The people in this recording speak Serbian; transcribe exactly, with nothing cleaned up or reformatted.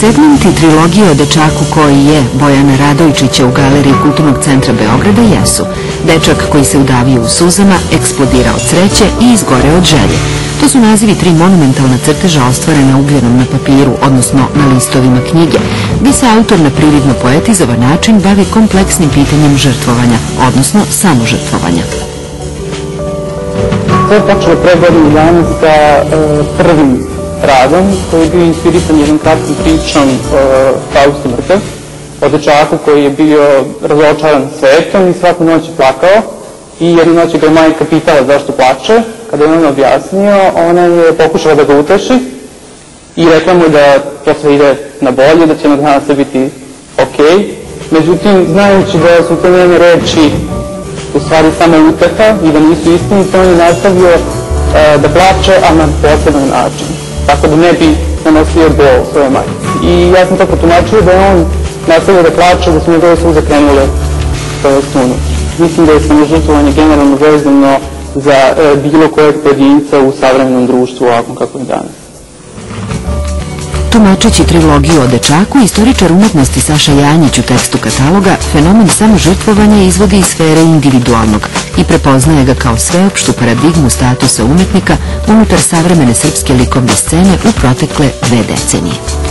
Segmenti trilogije o dečaku koji je Bojana Radojčića u Galeriji Kulturnog centra Beograda jesu Dečak koji se udavio u suzama, Eksplodira od sreće i Izgore od želje. To su nazivi tri monumentalna crteža ostvarena ugljenom na papiru, odnosno na listovima knjige, gdje se autor na prividno poetizovan način bavi kompleksnim pitanjem žrtvovanja, odnosno samožrtvovanja. To je počelo pre godinu dana sa prvim radom koji je bio inspirisan jednom kratkom pričom Faust mrtav, o dečaku koji je bio razočaran svetom i svaku noć je plakao i jednu noć ga je majka pitala zašto plače. Kada je on objasnio, ona je pokušala da ga uteši i rekla mu da to sve ide na bolje, da će jednog dana sve biti okej. Međutim, znajući da su te njene reči u stvari samo uteha i da nisu istinite, on je nastavio da plače, a na poseban način, tako da ne bi nanosio bol svoje majke. I ja sam to protumačio da je on nastavio da plače, da su njegove suze krenule sunutra. Mislim da je samožrtvovanje generalno vezano za bilo kojeg pojedinca u savremenom društvu ovakvom kako je danas. Tumačeći trilogiju o dečaku, istoričar umetnosti Saša Janjić u tekstu kataloga fenomen samožrtvovanja izvodi iz sfere individualnog i prepoznaje ga kao sveopštu paradigmu statusa umetnika unutar savremene srpske likovne scene u protekle dve decenije.